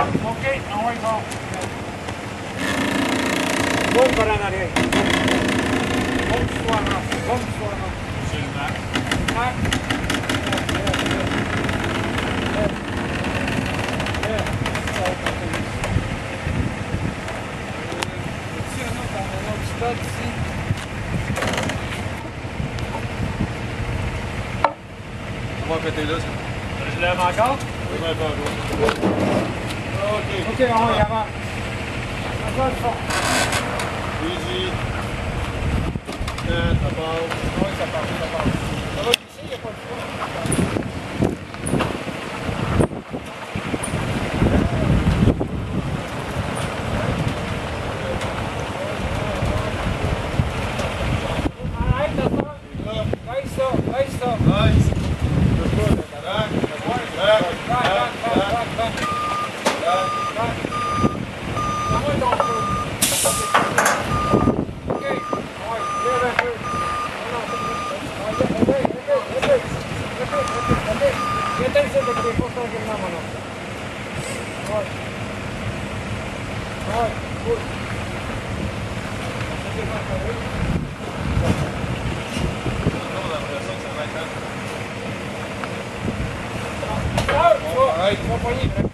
Ok, on y va. Bonsoir, Nadé. Bonsoir, bonsoir. C'est le Mac. Mac. On va péter là, ça. Je lève encore? Je vais pas encore. Ok. Ok, on va y avant. Encore le fond. Easy. Ça part. Oui, ça part, ça part. Ça va ici, il n'y a pas de fond. Arrête de faire. Baisse ça, baisse ça. Nice. Alright,